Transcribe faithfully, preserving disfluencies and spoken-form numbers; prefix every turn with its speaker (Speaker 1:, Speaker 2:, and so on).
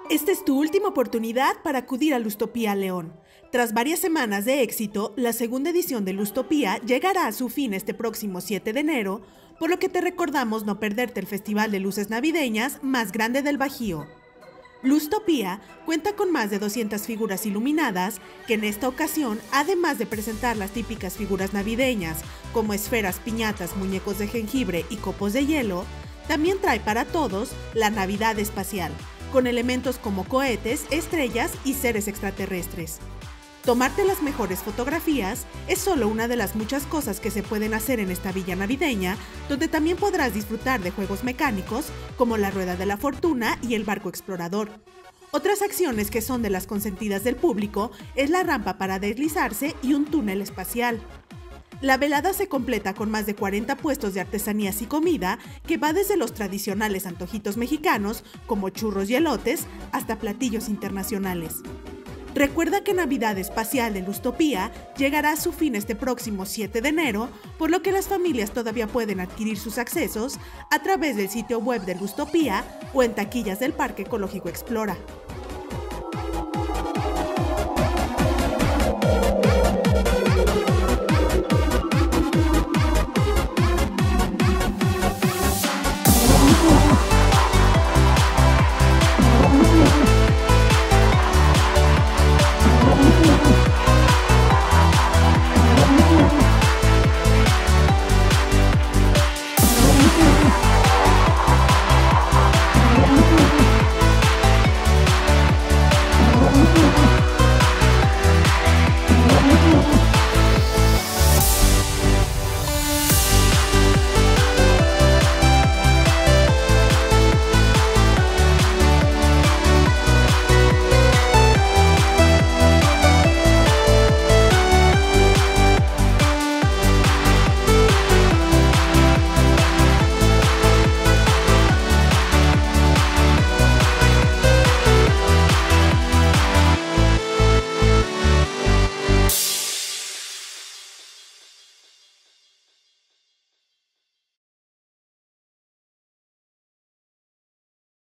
Speaker 1: Esta es tu última oportunidad para acudir a Lustopía León. Tras varias semanas de éxito, la segunda edición de Lustopía llegará a su fin este próximo siete de enero, por lo que te recordamos no perderte el festival de luces navideñas más grande del Bajío. Lustopía cuenta con más de doscientas figuras iluminadas, que en esta ocasión, además de presentar las típicas figuras navideñas, como esferas, piñatas, muñecos de jengibre y copos de hielo, también trae para todos la Navidad espacial, con elementos como cohetes, estrellas y seres extraterrestres. Tomarte las mejores fotografías es solo una de las muchas cosas que se pueden hacer en esta villa navideña, donde también podrás disfrutar de juegos mecánicos como la Rueda de la Fortuna y el Barco Explorador. Otras acciones que son de las consentidas del público es la rampa para deslizarse y un túnel espacial. La velada se completa con más de cuarenta puestos de artesanías y comida, que va desde los tradicionales antojitos mexicanos, como churros y elotes, hasta platillos internacionales. Recuerda que Navidad Espacial de Lustopía llegará a su fin este próximo siete de enero, por lo que las familias todavía pueden adquirir sus accesos a través del sitio web de Lustopía o en taquillas del Parque Ecológico Explora.